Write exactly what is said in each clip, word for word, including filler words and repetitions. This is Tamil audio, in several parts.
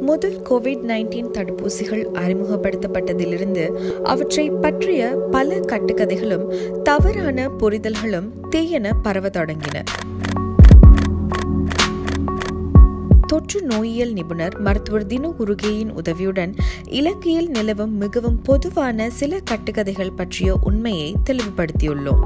முதல் கோவிட் நைன்டீன் தடுப்பூசிகள் அறிமுகப்படுத்தப்பட்டதிலிருந்து அவற்றை பற்றிய பல கட்டுக்கதைகளும் தவறான புரிதல்களும் தீயென பரவ தொடங்கின. தொற்று நோயியல் நிபுணர் மருத்துவர் தினு குருகேயின் உதவியுடன் இலங்கையில் நிலவும் மிகவும் பொதுவான சில கட்டுக்கதைகள் பற்றிய உண்மையை தெளிவுபடுத்தியுள்ளோம்.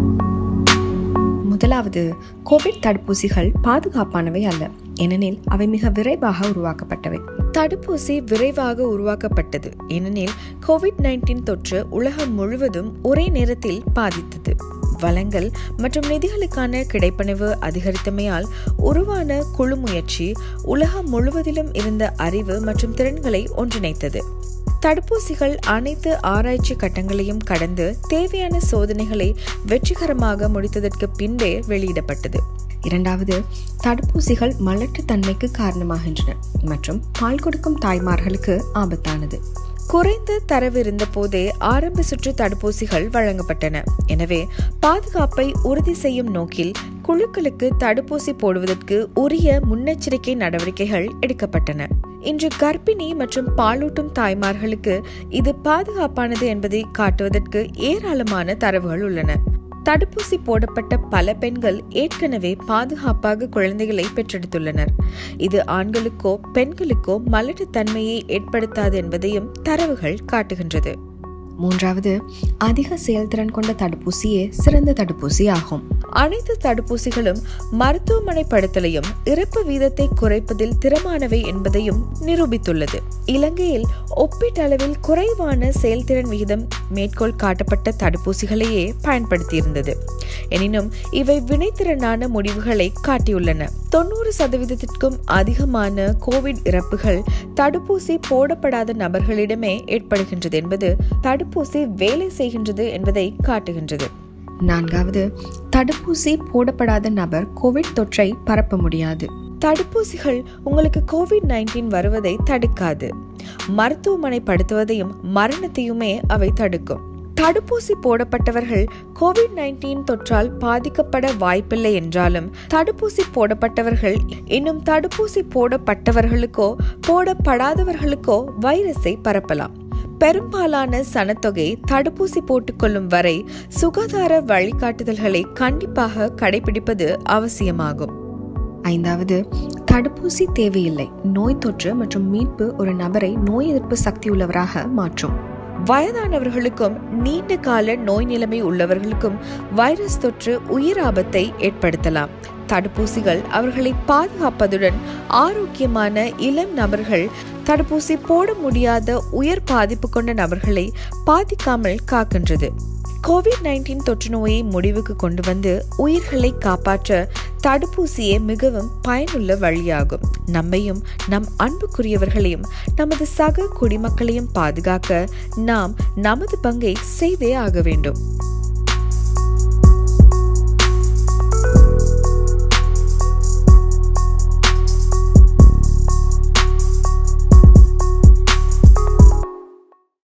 முதலாவது, கோவிட் தடுப்பூசிகள் பாதுகாப்பானவை அல்ல, ஏனெனில் அவை மிக விரைவாக உருவாக்கப்பட்டவை. தடுப்பூசி விரைவாக உருவாக்கப்பட்டது ஏனெனில் கோவிட் நைன்டீன் தொற்று உலகம் முழுவதும் ஒரே நேரத்தில் பாதித்தது. வளங்கள் மற்றும் நிதிகளுக்கான கிடைப்பணிவு அதிகரித்தமையால் உருவான குழு முயற்சி உலகம் முழுவதிலும் இருந்த அறிவு மற்றும் திறன்களை ஒன்றிணைத்தது. தடுப்பூசிகள் அனைத்து ஆராய்ச்சி கட்டங்களையும் கடந்து தேவையான சோதனைகளை வெற்றிகரமாக முடித்ததற்கு பின்பே வெளியிடப்பட்டது. இரண்டாவது, தடுப்பூசிகள் மலட்டுத்தன்மைக்கு காரணமாகின்றன மற்றும் பால் கொடுக்கும் தாய்மார்களுக்கு ஆபத்தானது. குறைந்த தரவு இருந்த போதே ஆரம்ப சுற்று தடுப்பூசிகள் வழங்கப்பட்டன. எனவே பாதுகாப்பை உறுதி செய்யும் நோக்கில் குழுக்களுக்கு தடுப்பூசி போடுவதற்கு உரிய முன்னெச்சரிக்கை நடவடிக்கைகள் எடுக்கப்பட்டன. இன்று கர்ப்பிணி மற்றும் பாலூட்டும் தாய்மார்களுக்கு இது பாதுகாப்பானது என்பதை காட்டுவதற்கு ஏராளமான தரவுகள் உள்ளன. தடுப்பூசி போடப்பட்ட பல பெண்கள் ஏற்கனவே பாதுகாப்பாக குழந்தைகளை பெற்றெடுத்துள்ளனர். இது ஆண்களுக்கோ பெண்களுக்கோ மலட்டுத்தன்மையை ஏற்படுத்தாது என்பதையும் தரவுகள் காட்டுகின்றது. மூன்றாவது, அதிக செயல்திறன் கொண்ட தடுப்பூசியே சிறந்த தடுப்பூசி ஆகும். அனைத்து தடுப்பூசிகளும் மருத்துவமனை படுத்தலையும் இறப்பு வீதத்தை குறைப்பதில் திறமானவை என்பதையும் நிரூபித்துள்ளது. இலங்கையில் ஒப்பீட்டளவில் குறைவான செயல்திறன் விகிதம் மேற்கோள் காட்டப்பட்ட தடுப்பூசிகளையே பயன்படுத்தியிருந்தது. எனினும் இவை வினைத்திறனான முடிவுகளை காட்டியுள்ளன. தொண்ணூறு சதவீதத்திற்கும் அதிகமான கோவிட் இறப்புகள் தடுப்பூசி போடப்படாத நபர்களிடமே ஏற்படுகின்றது என்பது தடுப்பூசி வேலை செய்கின்றது என்பதை காட்டுகின்றது. நான்காவது, தடுப்பூசி போடப்படாத நபர் கோவிட் தொற்றை பரப்ப முடியாது. தடுப்பூசிகள் உங்களுக்கு கோவிட் நைன்டீன் வருவதை தடுக்காது. மருத்துவமனை படுத்துவதையும் மரணத்தையுமே அவை தடுக்கும். தடுப்பூசி போடப்பட்டவர்கள் கோவிட் நைன்டீன் தொற்றால் பாதிக்கப்பட வாய்ப்பில்லை என்றாலும் தடுப்பூசி போடப்பட்டவர்கள் இன்னும் தடுப்பூசி போடப்பட்டவர்களுக்கோ போடப்படாதவர்களுக்கோ வைரஸை பரப்பலாம். பெரும்பாலான சனத்தொகை தடுப்பூசி போட்டுக்கொள்ளும் வரை சுகாதார வழிகாட்டுதல்களை கண்டிப்பாக கடைபிடிப்பது அவசியமாகும். ஐந்தாவது, தடுப்பூசி தேவையில்லை. நோய் தொற்று மற்றும் மீட்பு ஒரு நபரை நோய் எதிர்ப்பு சக்தி உள்ளவராக மாற்றும். வயதானவர்களுக்கும் நீண்ட கால நோய் நிலைமை உள்ளவர்களுக்கும் வைரஸ் தொற்று உயிர் ஆபத்தை ஏற்படுத்தலாம். தடுப்பூசிகள் அவர்களை பாதுகாப்பதுடன் ஆரோக்கியமான இளம் நபர்கள் தடுப்பூசி போட முடியாத உயர் பாதிப்பு கொண்ட நபர்களை பாதிக்காமல் காக்கின்றது. கோவிட் நைன்டீன் தொற்று நோயை முடிவுக்கு கொண்டு வந்து உயிர்களை காப்பாற்ற தடுப்பூசியே மிகவும் பயனுள்ள வழியாகும். நம்மையும் நம் அன்புக்குரியவர்களையும் நமது சக குடிமக்களையும் பாதுகாக்க நாம் நமது பங்கை செய்தே ஆக வேண்டும்.